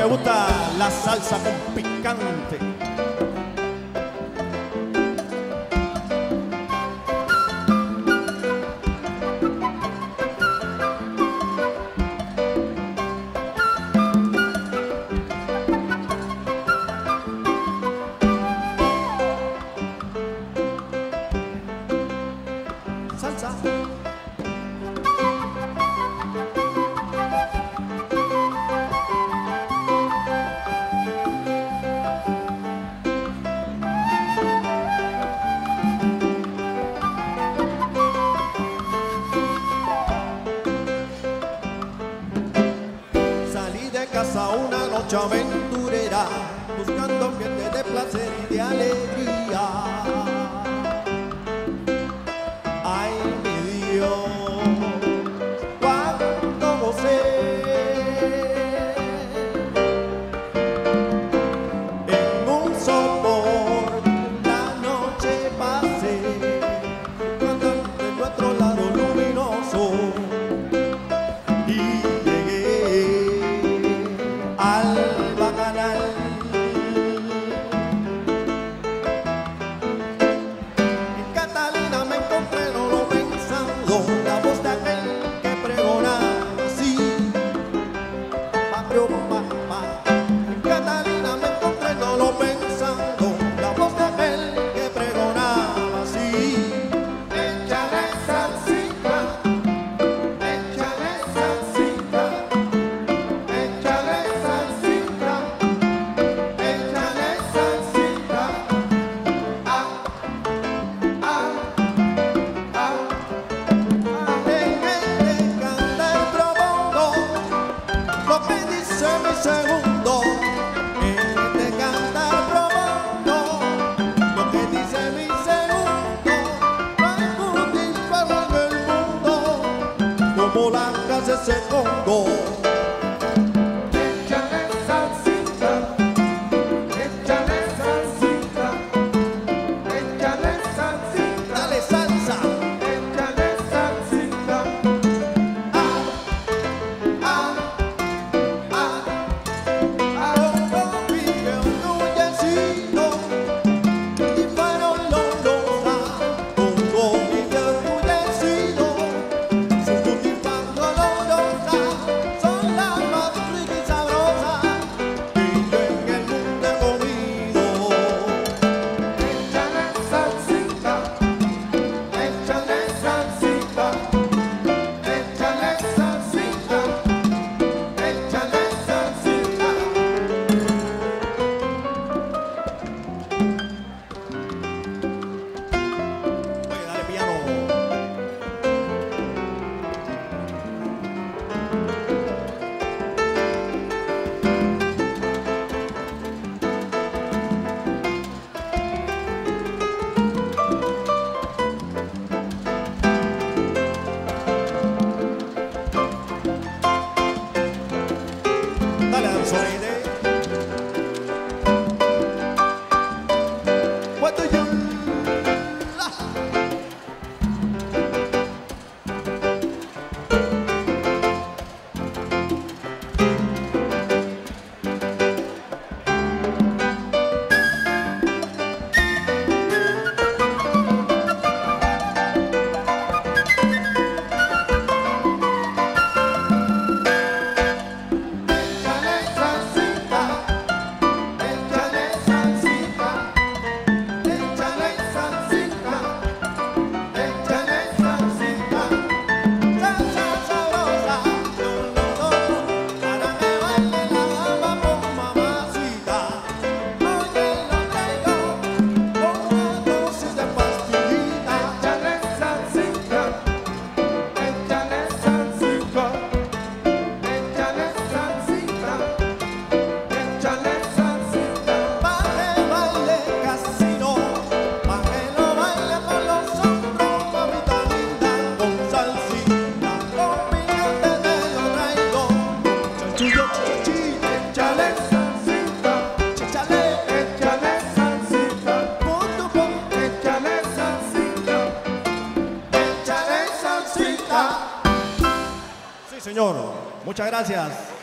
gusta la salsa con picante. Salsa. Salí de casa una noche aventurera, buscando ambiente de placer y de alegría. Ay, mi Dios, cuánto gocé. En un sopor la noche pasé, cantando de nuestro lado luminoso. Y llegué al bacanal. En Catalina me encontré, no lo pensando, la voz de aquel que pregonaba así. En Catalina me encontré, no lo pensando, la voz de aquel que pregonaba así. Échale salsita, échale salsita, échale salsita, échale salsita. Ah, ah, ah. En canta el profundo, lo que dice mi segundo. En canta el profundo, lo que dice mi segundo. No hay multiforme en el mundo como la casa ese Congo. Échale salsita, échale salsita, échale salsita. Dale salsa. Échale salsita. Ah, ah, ah, ah. Congo vive orgullecito y fueron los Congo vive orgullecido. Sus tutifas dolorosas son las más ricas y sabrosas que yo en el mundo he comido. Échale salsita, échale salsita, échale salsita, échale salsita. Oye, dale piano. Dale, danzonete. What do you échale salsita, échale salsita, échale salsita, échale salsita. Salsa sabrosa, lo, para que baile la gamba con mamacita. Oye, lo traigo con una dosis de pastillita. Échale salsita, échale salsita, échale salsita, échale salsita. Pa' que baile casino, pa' que lo baile con los hombros, mamita linda, con salsita. Con piñate te lo traigo, chanchullo, chichi. Échale salsita, échale salsita, punto, échale salsita, échale salsita. Sí, señor. Muchas gracias.